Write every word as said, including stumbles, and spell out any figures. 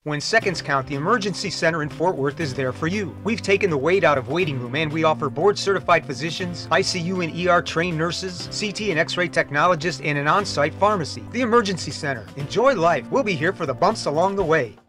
When seconds count, the Emergency Center in Fort Worth is there for you. We've taken the weight out of waiting room, and we offer board-certified physicians, I C U and E R trained nurses, C T and X-ray technologists, and an on-site pharmacy. The Emergency Center. Enjoy life. We'll be here for the bumps along the way.